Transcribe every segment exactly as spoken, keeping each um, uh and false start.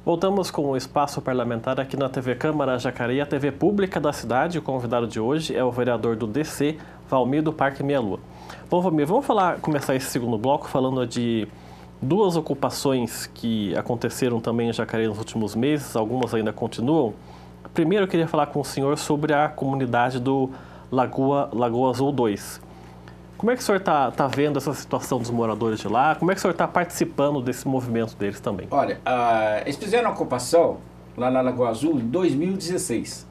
Voltamos com o Espaço Parlamentar aqui na T V Câmara Jacareí, a T V pública da cidade. O convidado de hoje é o vereador do D C, Valmir do Parque Meia Lua. Bom, Valmir, vamos falar, começar esse segundo bloco falando de duas ocupações que aconteceram também em Jacareí nos últimos meses, algumas ainda continuam. Primeiro eu queria falar com o senhor sobre a comunidade do Lagoa, Lagoa Azul dois. Como é que o senhor está tá vendo essa situação dos moradores de lá? Como é que o senhor está participando desse movimento deles também? Olha, uh, eles fizeram a ocupação lá na Lagoa Azul em dois mil e dezesseis.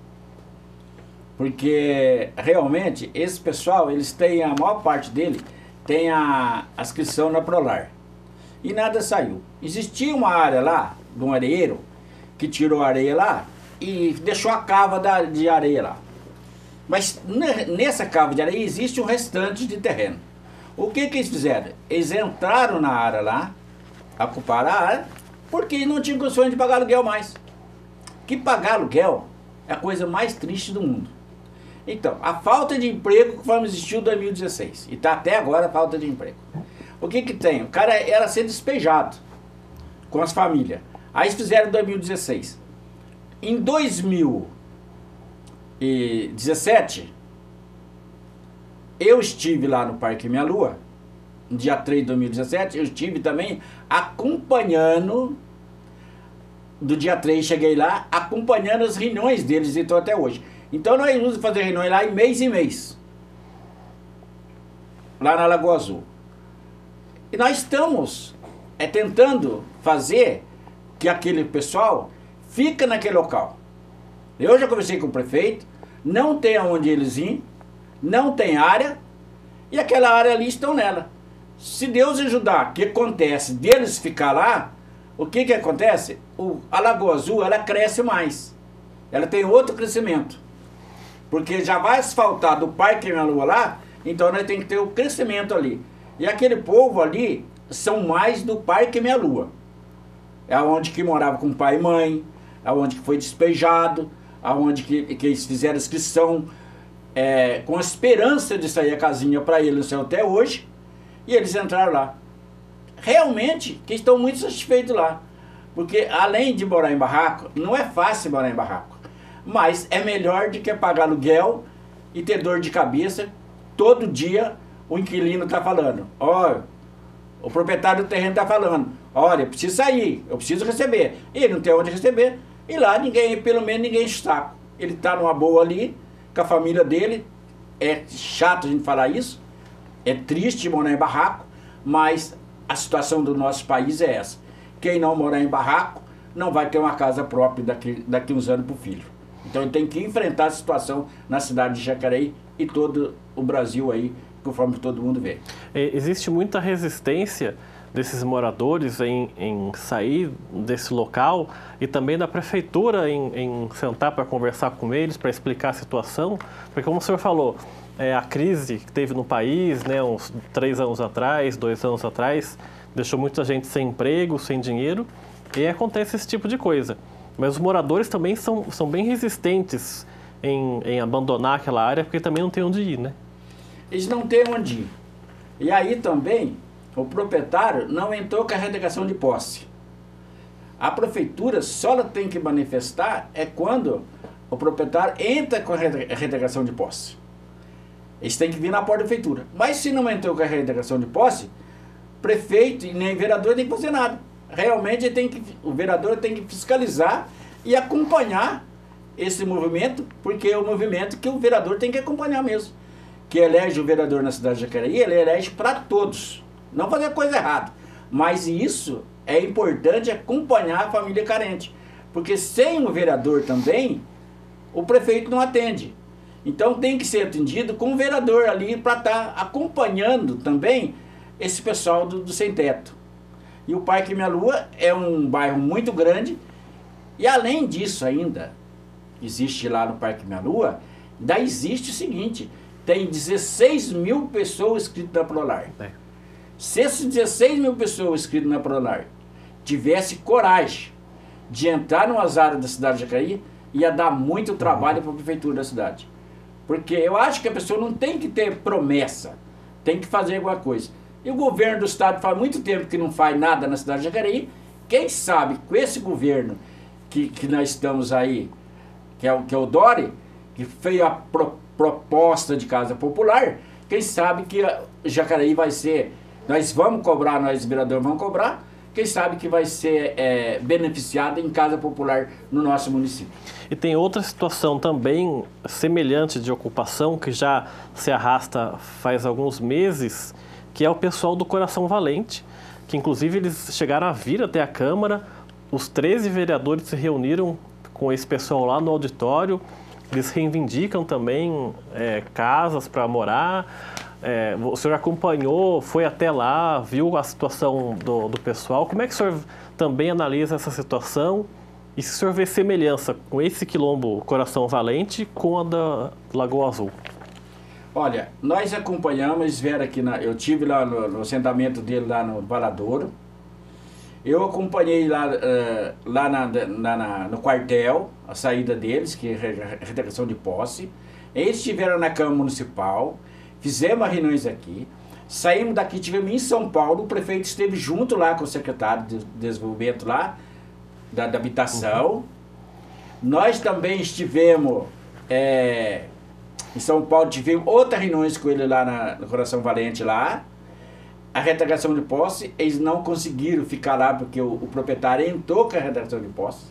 Porque realmente esse pessoal, eles têm, a maior parte dele tem a inscrição na Prolar. E nada saiu. Existia uma área lá, de um areeiro, que tirou a areia lá e deixou a cava da, de areia lá. Mas nessa cava de areia existe um restante de terreno. O que que eles fizeram? Eles entraram na área lá, ocuparam a área, porque não tinham condições de pagar aluguel mais. Que pagar aluguel é a coisa mais triste do mundo. Então, a falta de emprego que existiu em dois mil e dezesseis. E está até agora a falta de emprego. O que que tem? O cara era ser despejado com as famílias. Aí eles fizeram em dois mil e dezesseis. Em dois mil e dezessete, eu estive lá no Parque Meia Lua, no dia três de dois mil e dezessete, eu estive também acompanhando, do dia três cheguei lá, acompanhando as reuniões deles, então até hoje. Então nós vamos fazer reuniões lá em mês e mês, lá na Lagoa Azul. E nós estamos é, tentando fazer que aquele pessoal fique naquele local. Eu já conversei com o prefeito, não tem aonde eles ir, não tem área, e aquela área ali estão nela. Se Deus ajudar, o que acontece deles ficar lá, o que que acontece? O, a Lagoa Azul, ela cresce mais. Ela tem outro crescimento. Porque já vai asfaltar do Parque Meia Lua lá, então nós temos que ter o crescimento ali. E aquele povo ali são mais do Parque Meia Lua. É onde que morava com pai e mãe, é onde que foi despejado, aonde que, que eles fizeram inscrição é, com a esperança de sair a casinha para eles até hoje, e eles entraram lá. Realmente, que estão muito satisfeitos lá, porque além de morar em barraco, não é fácil morar em barraco, mas é melhor do que pagar aluguel e ter dor de cabeça. Todo dia o inquilino está falando, olha, o proprietário do terreno está falando, olha, eu preciso sair, eu preciso receber, e ele não tem onde receber. E lá ninguém, pelo menos ninguém enche o saco. Ele está numa boa ali, com a família dele. É chato a gente falar isso. É triste morar em barraco, mas a situação do nosso país é essa. Quem não morar em barraco não vai ter uma casa própria daqui, daqui uns anos para o filho. Então ele tem que enfrentar a situação na cidade de Jacareí e todo o Brasil aí, conforme todo mundo vê. Existe muita resistência desses moradores em, em sair desse local e também da prefeitura em, em sentar para conversar com eles, para explicar a situação, porque como o senhor falou, é, a crise que teve no país, né, uns três anos atrás, dois anos atrás, deixou muita gente sem emprego, sem dinheiro, e acontece esse tipo de coisa. Mas os moradores também são, são bem resistentes em, em abandonar aquela área, porque também não tem onde ir, né? Eles não têm onde ir. E aí também o proprietário não entrou com a retificação de posse. A prefeitura só ela tem que manifestar é quando o proprietário entra com a retificação de posse. Eles têm que vir na porta da prefeitura. Mas se não entrou com a retificação de posse, prefeito e nem vereador tem que fazer nada. Realmente tem que, o vereador tem que fiscalizar e acompanhar esse movimento, porque é o movimento que o vereador tem que acompanhar mesmo. Que elege o vereador na cidade de Jacareí, ele elege para todos. Não fazer coisa errada, mas isso é importante acompanhar a família carente, porque sem o vereador também, o prefeito não atende. Então tem que ser atendido com o vereador ali para estar tá acompanhando também esse pessoal do, do sem teto. E o Parque Meia Lua é um bairro muito grande, e além disso ainda, existe lá no Parque Meia Lua, ainda existe o seguinte, tem dezesseis mil pessoas inscritas na Prolar. É. Se essas dezesseis mil pessoas inscritas na Prolar tivesse coragem de entrar nas áreas da cidade de Jacareí, ia dar muito trabalho para a prefeitura da cidade. Porque eu acho que a pessoa não tem que ter promessa, tem que fazer alguma coisa. E o governo do estado faz muito tempo que não faz nada na cidade de Jacareí, quem sabe com esse governo que, que nós estamos aí, que é, o, que é o Dori, que fez a pro, proposta de casa popular, quem sabe que Jacareí vai ser, nós vamos cobrar, nós vereadores vamos cobrar, quem sabe que vai ser é, beneficiado em casa popular no nosso município. E tem outra situação também semelhante de ocupação que já se arrasta faz alguns meses, que é o pessoal do Coração Valente, que inclusive eles chegaram a vir até a Câmara, os treze vereadores se reuniram com esse pessoal lá no auditório, eles reivindicam também é, casas para morar. É, o senhor acompanhou, foi até lá, viu a situação do, do pessoal. Como é que o senhor também analisa essa situação? E se o senhor vê semelhança com esse quilombo Coração Valente com a da Lagoa Azul? Olha, nós acompanhamos, vieram aqui, na, eu tive lá no, no assentamento dele lá no Valadouro. Eu acompanhei lá, uh, lá na, na, na, no quartel, a saída deles, que é a redação de posse. Eles estiveram na Câmara Municipal, fizemos reuniões aqui, saímos daqui, tivemos em São Paulo, o prefeito esteve junto lá com o secretário de desenvolvimento lá, da, da habitação. Uhum. Nós também estivemos é, em São Paulo, tivemos outras reuniões com ele lá na, no Coração Valente lá. A retratação de posse, eles não conseguiram ficar lá porque o, o proprietário entrou com a retratação de posse.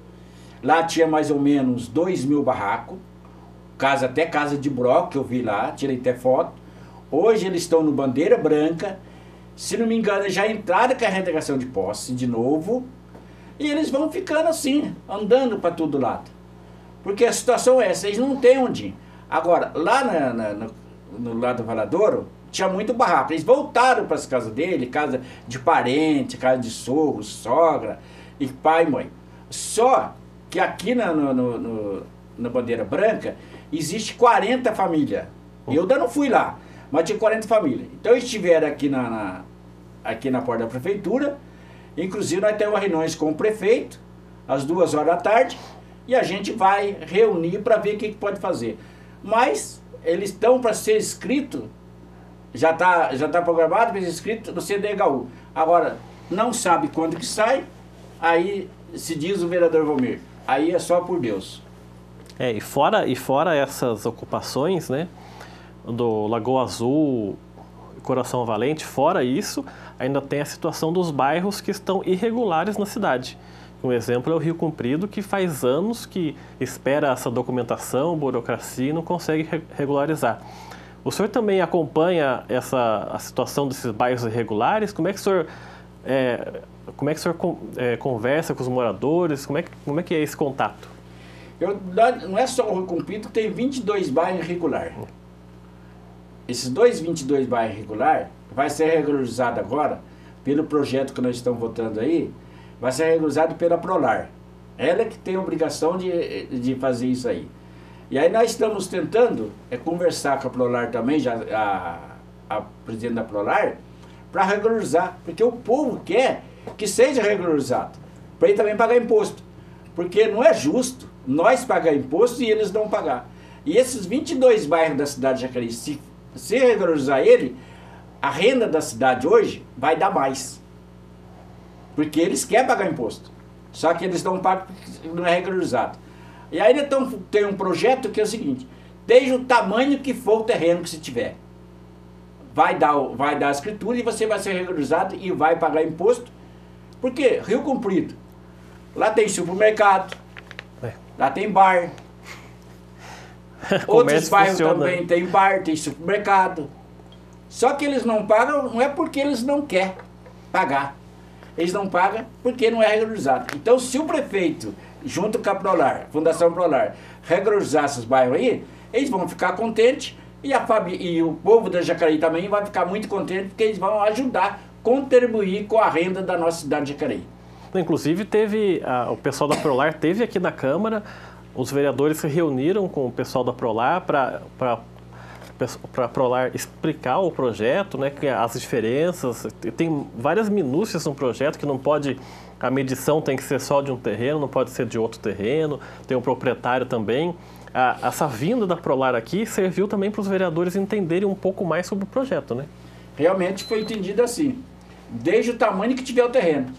Lá tinha mais ou menos dois mil barracos, casa, até casa de broco que eu vi lá, tirei até foto. Hoje eles estão no Bandeira Branca, se não me engano já entraram com a retratação de posse de novo, e eles vão ficando assim, andando para todo lado. Porque a situação é essa, eles não têm onde ir. Agora, lá na, na, no, no lado do Valadouro, tinha muito barraco. Eles voltaram para as casas dele, casa de parente, casa de sogro, sogra, e pai e mãe. Só que aqui na no, no, no, na Bandeira Branca existe quarenta famílias. Eu ainda não fui lá, mas tinha quarenta famílias. Então eles estiveram aqui na, na, aqui na porta da prefeitura. Inclusive nós temos reuniões com o prefeito, às duas horas da tarde, e a gente vai reunir para ver o que, que pode fazer. Mas eles estão para ser inscritos. Já está já tá programado para ser inscrito no C D H U. Agora, não sabe quando que sai, aí se diz o vereador Valmir. Aí é só por Deus. É, e fora, e fora essas ocupações, né, do Lagoa Azul, Coração Valente, fora isso, ainda tem a situação dos bairros que estão irregulares na cidade. Um exemplo é o Rio Comprido, que faz anos que espera essa documentação, burocracia e não consegue regularizar. O senhor também acompanha essa, a situação desses bairros irregulares? Como é que o senhor, é, como é que o senhor é, conversa com os moradores? Como é, que, como é que é esse contato? Eu, não é só o Rio Comprido que tem vinte e dois bairros irregulares. Esses dois vinte e dois bairros irregulares vai ser regularizado agora pelo projeto que nós estamos votando aí, vai ser regularizado pela Prolar. Ela que tem a obrigação de, de fazer isso aí. E aí nós estamos tentando é, conversar com a Prolar também, já, a, a presidente da Prolar, para regularizar, porque o povo quer que seja regularizado, para ele também pagar imposto. Porque não é justo nós pagar imposto e eles não pagar. E esses vinte e dois bairros da cidade de Jacareí, se, se regularizar ele, a renda da cidade hoje vai dar mais. Porque eles querem pagar imposto, só que eles não pagam porque não é regularizado. E aí então, tem um projeto que é o seguinte, desde o tamanho que for o terreno que você tiver, vai dar, vai dar a escritura e você vai ser regularizado e vai pagar imposto. Porque Rio Comprido, lá tem supermercado, é. Lá tem bar, outros bairros funciona. Também tem bar, tem supermercado. Só que eles não pagam, não é porque eles não querem pagar, eles não pagam porque não é regularizado. Então se o prefeito, junto com a Prolar, Fundação Prolar, regularizar esses bairros aí, eles vão ficar contentes e, a Fabi, e o povo da Jacareí também vai ficar muito contente porque eles vão ajudar, contribuir com a renda da nossa cidade de Jacareí. Inclusive teve, a, o pessoal da Prolar teve aqui na Câmara, os vereadores se reuniram com o pessoal da Prolar para para a Prolar explicar o projeto, né, as diferenças, tem várias minúcias no projeto que não pode, a medição tem que ser só de um terreno, não pode ser de outro terreno, tem um proprietário também. A, essa vinda da Prolar aqui serviu também para os vereadores entenderem um pouco mais sobre o projeto, né? Realmente foi entendido assim, desde o tamanho que tiver o terreno.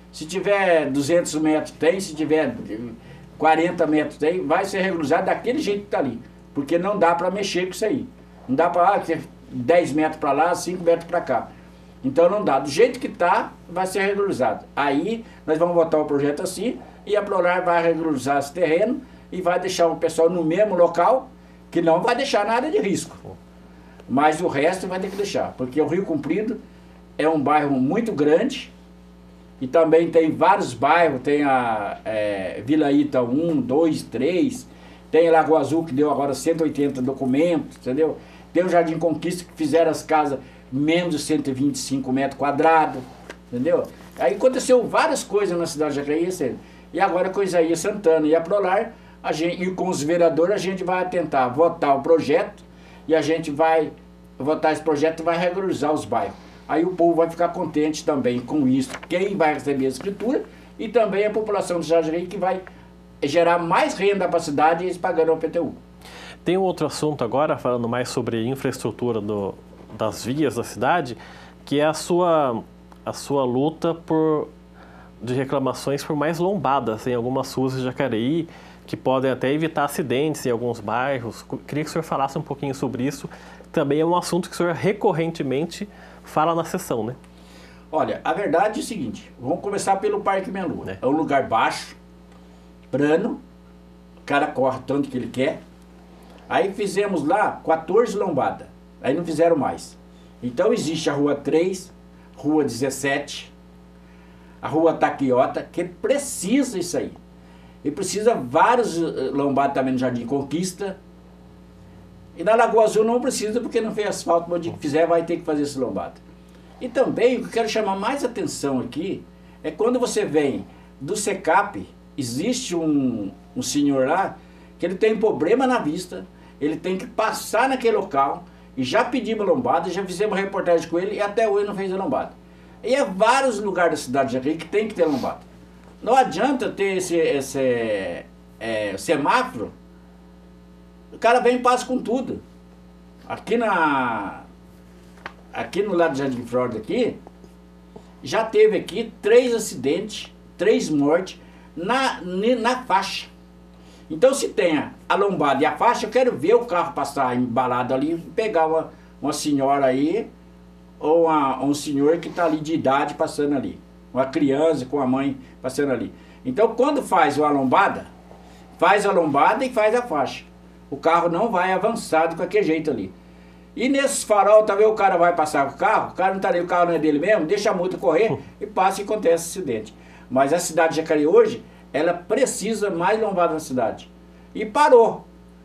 Se tiver duzentos metros tem, se tiver quarenta metros tem, vai ser regularizado daquele jeito que está ali. Porque não dá para mexer com isso aí. Não dá para ah, dez metros para lá, cinco metros para cá. Então não dá. Do jeito que está, vai ser regularizado. Aí nós vamos botar o projeto assim e a Prolar vai regularizar esse terreno e vai deixar o pessoal no mesmo local, que não vai deixar nada de risco. Mas o resto vai ter que deixar. Porque o Rio Comprido é um bairro muito grande e também tem vários bairros. Tem a é, Vila Ita um, dois, três... Tem a Lagoa Azul, que deu agora cento e oitenta documentos, entendeu? Tem o Jardim Conquista, que fizeram as casas menos de cento e vinte e cinco metros quadrados, entendeu? Aí aconteceu várias coisas na cidade de Jacareí, e agora com Isaías Santana e a Prolar, a gente, e com os vereadores, a gente vai tentar votar o projeto, e a gente vai votar esse projeto e vai regularizar os bairros. Aí o povo vai ficar contente também com isso, quem vai receber a escritura, e também a população de Jacareí que vai gerar mais renda para a cidade e eles pagando o P T U. Tem um outro assunto agora, falando mais sobre infraestrutura do, das vias da cidade, que é a sua, a sua luta por, de reclamações por mais lombadas em algumas ruas de Jacareí, que podem até evitar acidentes em alguns bairros. Queria que o senhor falasse um pouquinho sobre isso. Também é um assunto que o senhor recorrentemente fala na sessão, né? Olha, a verdade é o seguinte, vamos começar pelo Parque Minha Lua. É, é um lugar baixo, plano, o cara corre tanto que ele quer. Aí fizemos lá quatorze lombadas, aí não fizeram mais. Então existe a Rua três, Rua dezessete, a Rua Taquiota, que precisa isso aí. E precisa vários lombadas também no Jardim Conquista. E na Lagoa Azul não precisa porque não fez asfalto, mas o dia que fizer vai ter que fazer esse lombada. E também o que eu quero chamar mais atenção aqui é quando você vem do SECAP. Existe um, um senhor lá que ele tem problema na vista, ele tem que passar naquele local, e já pedimos lombada, já fizemos reportagem com ele, e até hoje não fez a lombada. E é vários lugares da cidade de Jacareí que tem que ter lombada. Não adianta ter esse, esse é, semáforo, o cara vem e passa com tudo. Aqui, na, aqui no lado do Jardim Flórida, aqui, já teve aqui três acidentes, três mortes, Na, na faixa. Então se tem a lombada e a faixa, eu quero ver o carro passar embalado ali e pegar uma, uma senhora aí, ou uma, um senhor que está ali de idade passando ali, uma criança com a mãe passando ali. Então quando faz uma lombada, faz a lombada e faz a faixa. O carro não vai avançar de qualquer jeito ali. E nesses farol, talvez o cara vai passar com o carro, o cara não está ali, o carro não é dele mesmo, deixa a multa correr e passa e acontece acidente. Mas a cidade de Jacareí hoje, ela precisa mais lombada na cidade. E parou.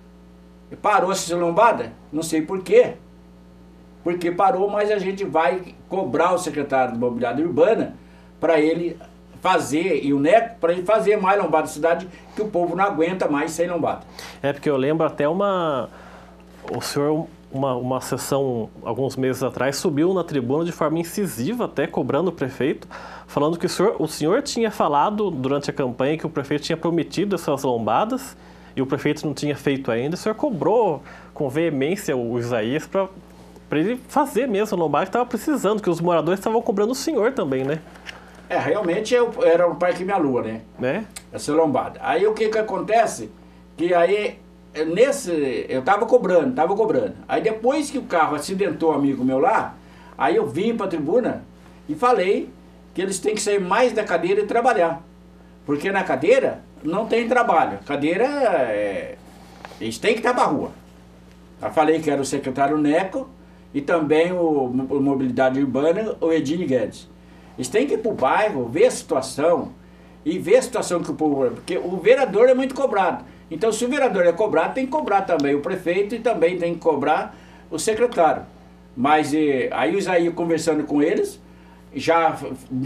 E parou essa lombada? Não sei por quê. Porque parou, mas a gente vai cobrar o secretário de Mobilidade Urbana para ele fazer, e o NECO, para ele fazer mais lombada na cidade, que o povo não aguenta mais sem lombada. É porque eu lembro até uma... O senhor... Uma, uma sessão, alguns meses atrás, subiu na tribuna de forma incisiva, até cobrando o prefeito, falando que o senhor, o senhor tinha falado durante a campanha que o prefeito tinha prometido essas lombadas e o prefeito não tinha feito ainda. O senhor cobrou com veemência o Isaías para ele fazer mesmo a lombada que estava precisando, que os moradores estavam cobrando o senhor também, né? É, realmente era o Parque Minha Lua, né? Né? Essa lombada. Aí o que que acontece? Que aí... Nesse, eu tava cobrando, tava cobrando. Aí depois que o carro acidentou um amigo meu lá, aí eu vim para a tribuna e falei que eles têm que sair mais da cadeira e trabalhar. Porque na cadeira não tem trabalho. Cadeira, é, eles têm que estar para a rua. Eu falei que era o secretário Neco e também o, o Mobilidade Urbana, o Edine Guedes. Eles têm que ir para o bairro, ver a situação e ver a situação que o povo... Porque o vereador é muito cobrado. Então, se o vereador é cobrado, tem que cobrar também o prefeito e também tem que cobrar o secretário. Mas e, aí o Isaías, conversando com eles, já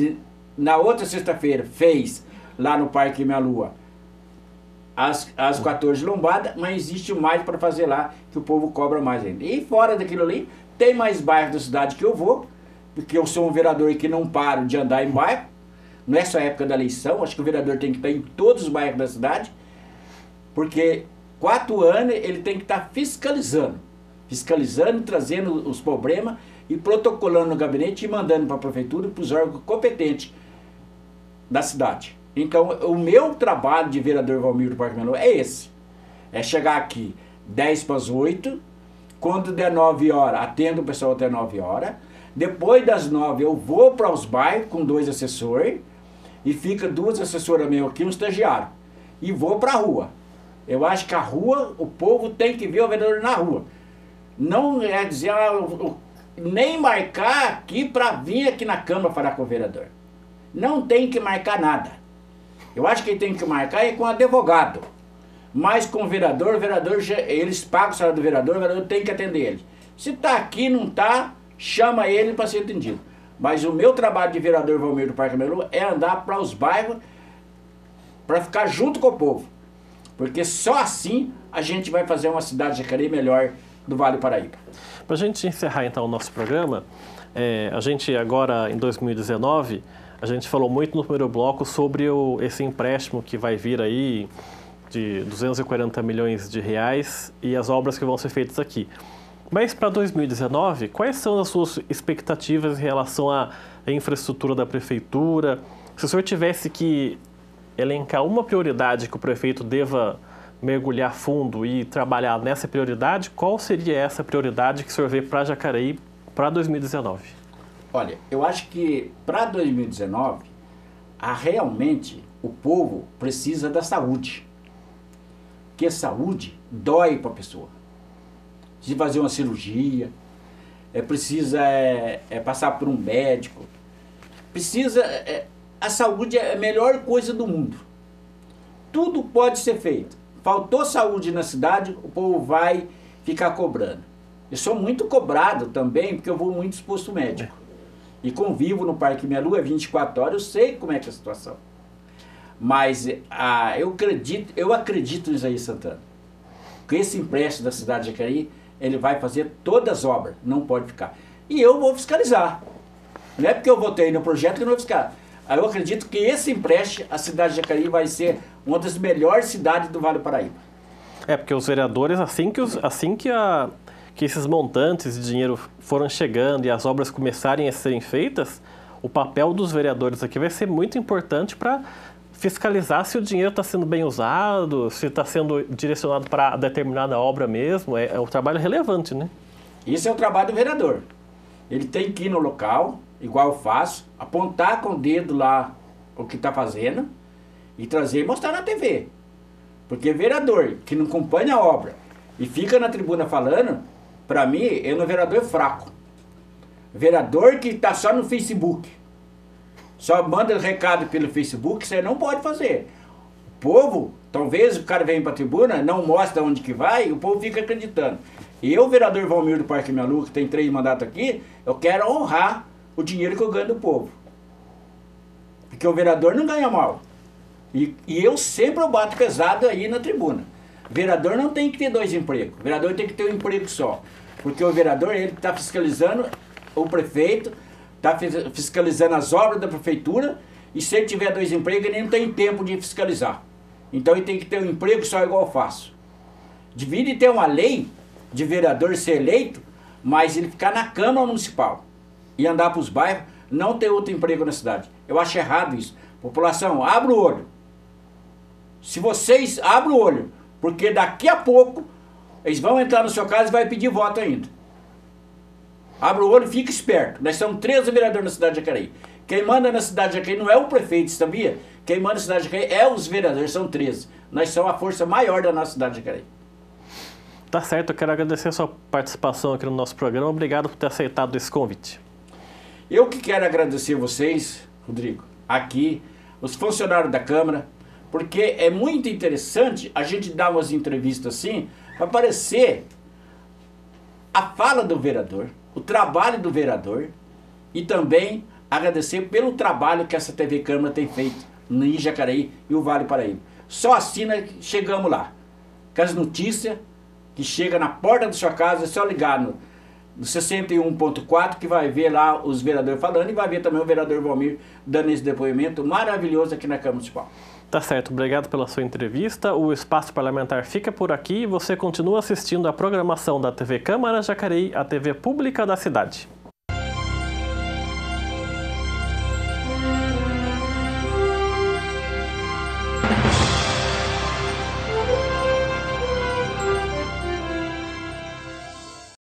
na outra sexta-feira fez lá no Parque Minha Lua as, as quatorze lombadas, mas existe mais para fazer lá, que o povo cobra mais ainda. E fora daquilo ali, tem mais bairros da cidade que eu vou, porque eu sou um vereador que não paro de andar em bairro, não é só a época da eleição, acho que o vereador tem que estar em todos os bairros da cidade, porque quatro anos ele tem que estar fiscalizando, fiscalizando, trazendo os problemas e protocolando no gabinete e mandando para a prefeitura, para os órgãos competentes. da cidade. Então, o meu trabalho de vereador Valmir do Parque Melu é esse. É chegar aqui dez para as oito, quando der nove horas, atendo o pessoal até nove horas. Depois das nove eu vou para os bairros com dois assessores, e fica duas assessoras meio aqui, um estagiário. E vou para a rua. Eu acho que a rua, o povo tem que ver o vereador na rua. Não é dizer, ah, eu, eu, nem marcar aqui para vir aqui na Câmara falar com o vereador. Não tem que marcar nada. Eu acho que tem que marcar é com o advogado. Mas com o vereador, o vereador, eles pagam o salário do vereador, o vereador tem que atender ele. Se está aqui, não está, chama ele para ser atendido. Mas o meu trabalho de vereador Valmir do Parque Melu é andar para os bairros, para ficar junto com o povo. Porque só assim a gente vai fazer uma cidade de Jacareí melhor do Vale Paraíba. Para a gente encerrar então o nosso programa, é, a gente agora em dois mil e dezenove, a gente falou muito no primeiro bloco sobre o, esse empréstimo que vai vir aí de duzentos e quarenta milhões de reais e as obras que vão ser feitas aqui. Mas para dois mil e dezenove, quais são as suas expectativas em relação à infraestrutura da prefeitura? Se o senhor tivesse que elencar uma prioridade que o prefeito deva mergulhar fundo e trabalhar nessa prioridade, qual seria essa prioridade que o senhor vê para Jacareí para dois mil e dezenove? Olha, eu acho que para dois mil e dezenove, a, realmente o povo precisa da saúde. Porque a saúde dói para a pessoa. Precisa fazer uma cirurgia, é, precisa é, é, passar por um médico, precisa... É, a saúde é a melhor coisa do mundo. Tudo pode ser feito. Faltou saúde na cidade, o povo vai ficar cobrando. Eu sou muito cobrado também, porque eu vou muito exposto médico. E convivo no Parque Melu, é vinte e quatro horas, eu sei como é que é a situação. Mas ah, eu acredito, eu acredito em Isaías Santana. Com esse empréstimo da cidade de Jacareí, ele vai fazer todas as obras, não pode ficar. E eu vou fiscalizar. Não é porque eu votei no projeto que eu não vou fiscalizar. Eu acredito que esse empréstimo, a cidade de Jacareí vai ser uma das melhores cidades do Vale do Paraíba. É, porque os vereadores, assim que, os, assim que, a, que esses montantes de dinheiro foram chegando e as obras começarem a serem feitas, o papel dos vereadores aqui vai ser muito importante para fiscalizar se o dinheiro está sendo bem usado, se está sendo direcionado para determinada obra mesmo. É, é um trabalho relevante, né? Isso é o trabalho do vereador. Ele tem que ir no local, igual eu faço, apontar com o dedo lá o que está fazendo e trazer e mostrar na T V. Porque vereador que não acompanha a obra e fica na tribuna falando, para mim, é um vereador fraco. Vereador que está só no Facebook, só manda recado pelo Facebook, você não pode fazer. O povo, talvez o cara venha para a tribuna, não mostra onde que vai, e o povo fica acreditando. E eu, vereador Valmir do Parque Melu, que tem três mandatos aqui, eu quero honrar o dinheiro que eu ganho do povo. Porque o vereador não ganha mal. E, e eu sempre eu bato pesado aí na tribuna. O vereador não tem que ter dois empregos. O vereador tem que ter um emprego só. Porque o vereador, ele está fiscalizando o prefeito, está fiscalizando as obras da prefeitura, e se ele tiver dois empregos, ele não tem tempo de fiscalizar. Então ele tem que ter um emprego só igual eu faço. Devia ter uma lei de vereador ser eleito, mas ele ficar na Câmara Municipal e andar para os bairros, não ter outro emprego na cidade. Eu acho errado isso. População, abre o olho. Se vocês abrem o olho, porque daqui a pouco eles vão entrar na sua casa e vai pedir voto ainda. Abre o olho e fica esperto. Nós somos treze vereadores na cidade de Jacareí. Quem manda na cidade de Jacareí não é o prefeito, sabia? Quem manda na cidade de Jacareí é os vereadores, são treze. Nós somos a força maior da nossa cidade de Jacareí. Tá certo, eu quero agradecer a sua participação aqui no nosso programa. Obrigado por ter aceitado esse convite. Eu que quero agradecer vocês, Rodrigo, aqui, os funcionários da Câmara, porque é muito interessante a gente dar umas entrevistas assim, para aparecer a fala do vereador, o trabalho do vereador, e também agradecer pelo trabalho que essa T V Câmara tem feito em Jacareí e o Vale Paraíba. Só assim nós chegamos lá. Com as notícias que chega na porta da sua casa, é só ligar no, no sessenta e um ponto quatro, que vai ver lá os vereadores falando, e vai ver também o vereador Valmir dando esse depoimento maravilhoso aqui na Câmara Municipal. Tá certo, obrigado pela sua entrevista. O Espaço Parlamentar fica por aqui e você continua assistindo a programação da T V Câmara Jacareí, a T V pública da cidade.